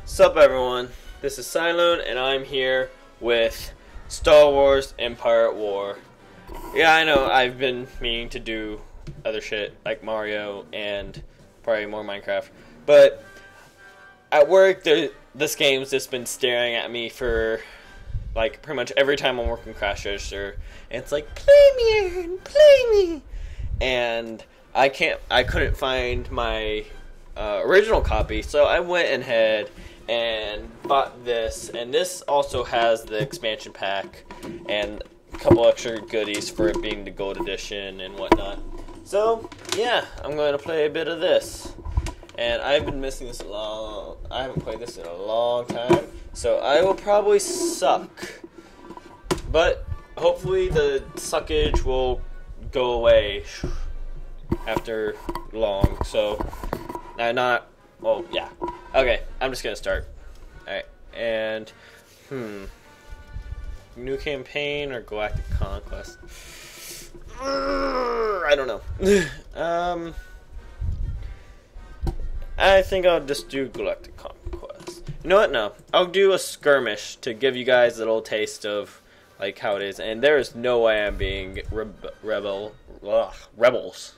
Sup everyone, this is Cilone and I'm here with Star Wars Empire at War. Yeah, I know I've been meaning to do other shit like Mario and probably more Minecraft, but at work this game's just been staring at me for like pretty much every time I'm working Crash Register, and it's like, play me Aaron, play me, and I couldn't find my original copy, so I went ahead and bought this, and this also has the expansion pack and a couple extra goodies for it being the gold edition and whatnot. So yeah, I'm going to play a bit of this, and I've been missing this I haven't played this in a long time, so I will probably suck, but hopefully the suckage will go away after long. So yeah. Okay, I'm just gonna start. Alright, and new campaign or Galactic Conquest? I don't know. I think I'll just do Galactic Conquest. You know what? No, I'll do a skirmish to give you guys a little taste of like how it is. And there is no way I'm being rebels.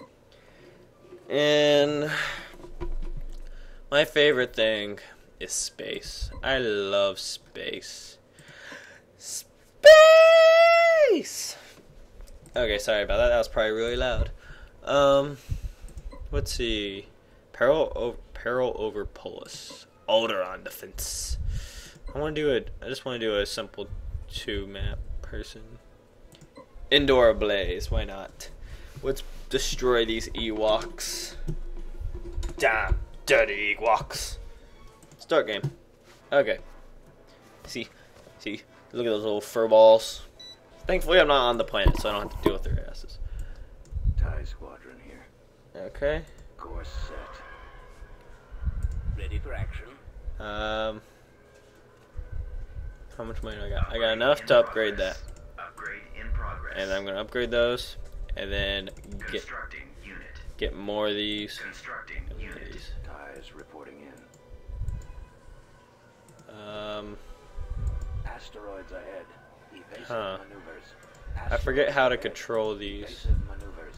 And my favorite thing is space. I love space. Space! Okay, sorry about that. That was probably really loud. Let's see. Peril over Polis. Alderaan defense. I just want to do a simple 2-map person. Indoor Blaze. Why not? Let's destroy these Ewoks. Damn. Dirty Ewoks. Start game. Okay. See, look at those little fur balls. Thankfully, I'm not on the planet, so I don't have to deal with their asses. TIE Squadron here. Okay. Course set. Ready for action. How much money do I got? I got enough to upgrade that. Upgrade in progress. And I'm gonna upgrade those, and then get more of these. Constructing unit. TIEs reporting in. Asteroids ahead. Evasive maneuvers. I forget how to control these. Evasive maneuvers.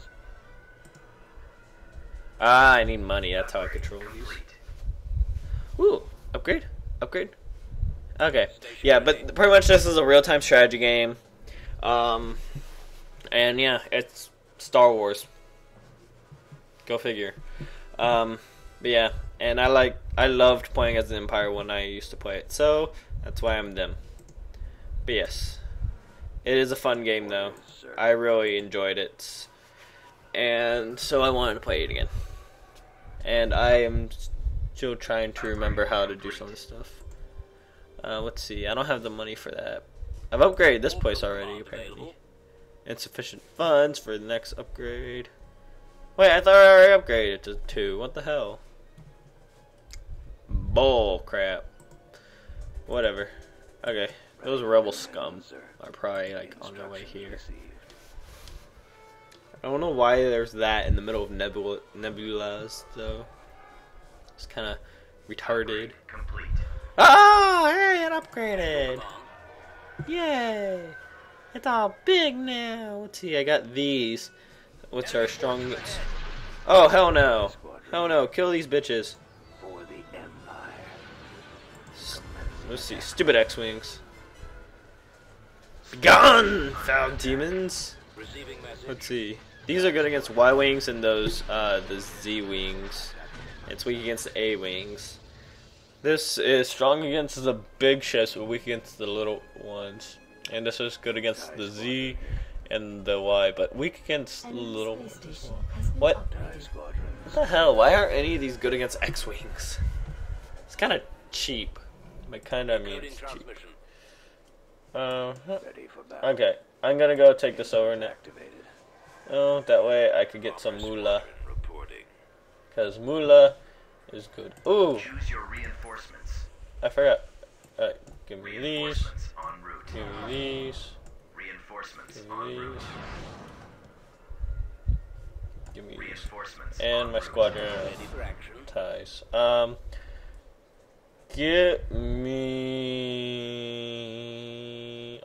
I need money. That's how I control these. Ooh, upgrade. Okay, yeah, but pretty much this is a real-time strategy game. And yeah, it's Star Wars. Go figure. But yeah, and I loved playing as the Empire when I used to play it, so that's why I'm them. But yes, it is a fun game though. I really enjoyed it, and so I wanted to play it again. And I am still trying to remember how to do some of this stuff. Let's see, I don't have the money for that. I've upgraded this place already, apparently. Insufficient funds for the next upgrade. Wait, I thought I already upgraded to 2. What the hell? Bull crap. Whatever. Okay, those rebel scum are probably like on their way here. I don't know why there's that in the middle of nebulas though. It's kind of retarded. Ah, hey, it upgraded. Yay! It's all big now. Let's see, I got these. What's our strong? Oh, hell no. Hell no, kill these bitches. For the Empire. Let's see, stupid X-Wings. Begone, foul demons. Let's see. These are good against Y-Wings and those, the Z-Wings. It's weak against the A-Wings. This is strong against the big ships, but weak against the little ones. And this is good against the Z and the Y, but weak against the little ones as well. What the hell? Why aren't any of these good against X-Wings? It's kind of cheap. By kind of, I mean it's cheap. Okay, I'm gonna go take this over now. Oh, that way I could get some moolah. Because moolah is good. Ooh! I forgot. Alright, give me these. Give me these. Give me these. Give me these. And my squadron ties. get me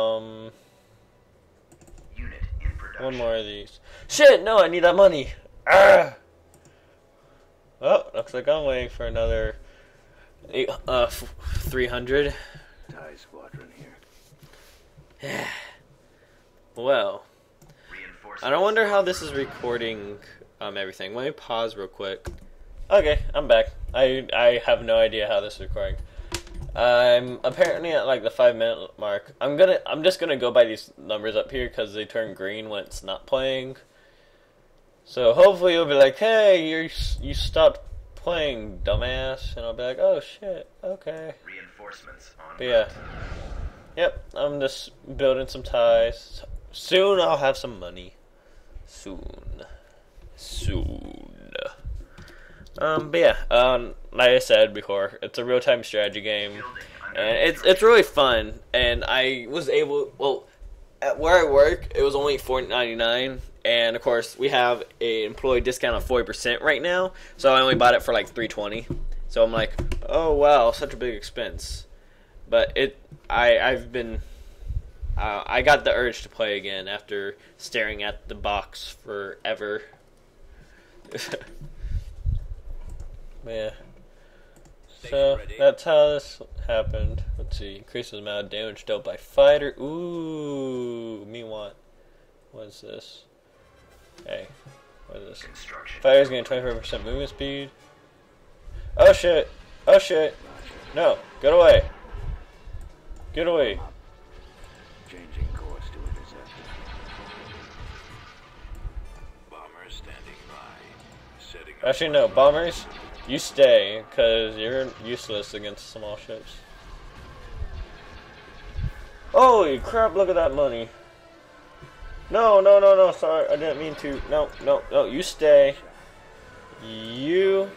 Unit in production. one more of these. Shit, no, I need that money. Ah! Oh, looks like I'm waiting for another 300. TIE squadron here. Well, Reinforcements. I don't wonder how this is recording everything. Let me pause real quick. Okay, I'm back. I have no idea how this is recording. I'm apparently at like the 5-minute mark. I'm just gonna go by these numbers up here because they turn green when it's not playing. So hopefully it'll be like, hey, you stopped playing, dumbass, and I'll be like, oh shit, okay. Reinforcements on. But yeah, yep. I'm just building some ties. Soon I'll have some money. Soon. But yeah, like I said before, it's a real-time strategy game, and it's really fun. And I was able, well, at where I work, it was only $4.99, and of course we have an employee discount of 40% right now, so I only bought it for like $3.20. So I'm like, oh wow, such a big expense. But I got the urge to play again after staring at the box forever. Yeah. So that's how this happened. Let's see. Increases the amount of damage dealt by fighter. Ooh, me want. What is this? Hey, what is this? Fighters gain 25% movement speed. Oh shit! Oh shit! No, get away! Get away! Changing course to intercept. Bomber standing by. Setting up. Actually, no, bombers, you stay, because you're useless against small ships. Holy crap, look at that money. No, sorry, I didn't mean to. No, you stay. You.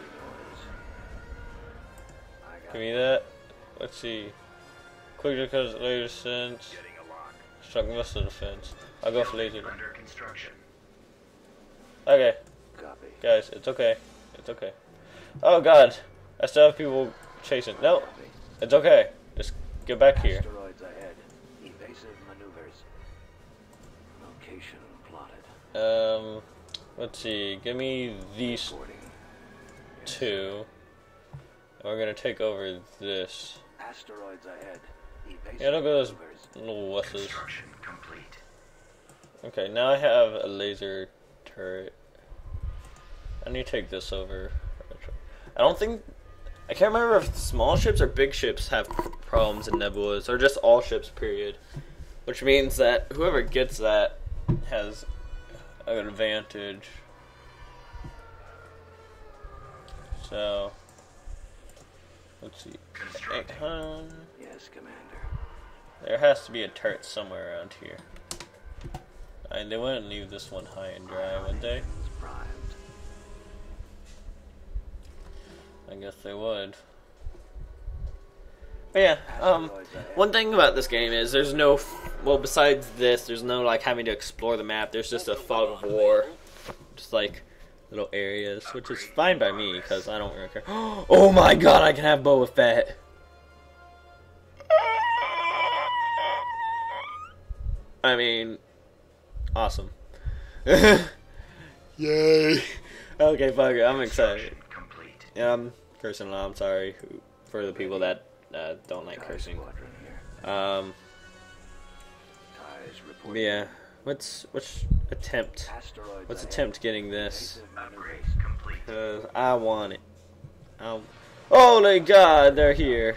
Give me that. Let's see. Quick because laser sense. Getting a lock. Struck missile defense. I'll go for laser. Under construction. Okay, Copy. guys, it's okay. It's okay. Oh god, I still have people chasing. No, it's okay. Just get back here. Asteroids ahead. Evasive maneuvers. Location plotted. Let's see. Give me these Reporting. two. And we're gonna take over this. Asteroids ahead. Evasive Yeah, look at those maneuvers. little wusses. Construction complete. Okay, now I have a laser turret. I need to take this over. I don't think... I can't remember if small ships or big ships have problems in nebulas, or just all ships, period. Which means that whoever gets that has an advantage. So... let's see. Yes, Commander. There has to be a turret somewhere around here. They wouldn't leave this one high and dry, would they? Engines primed. I guess they would. But yeah, one thing about this game is there's no, well, besides this, there's no, like, having to explore the map. There's just a fog of war. Just, like, little areas, which is fine by me, because I don't really care. Oh my god, I can have Boba Fett! I mean, awesome. Yay! Okay, fuck it, I'm excited. Complete. Yeah, I'm cursing a lot, I'm sorry for the people that don't like TIE cursing. squadron here. But TIEs reporting. yeah, let's attempt Asteroids ahead. attempt getting this. Evasive maneuvers. Complete. Cause I want it. Holy God, they're here.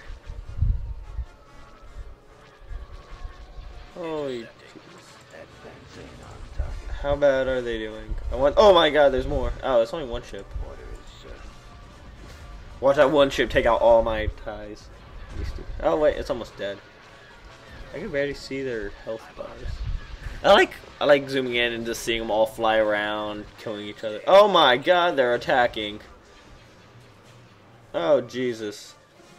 Holy. Advancing on target. How bad are they doing? Oh my God, there's more. Oh, it's only one ship. Orders. Watch that one ship take out all my ties. Oh wait, it's almost dead. I can barely see their health bars. I like zooming in and just seeing them all fly around, killing each other. Oh my God, they're attacking. Oh Jesus.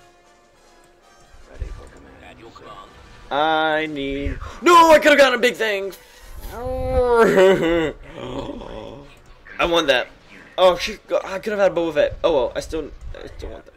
Ready for command. At your command. I need. No, I could have gotten a big thing. I want that. Oh shit! I could have had Boba Fett. Oh well, I still want that.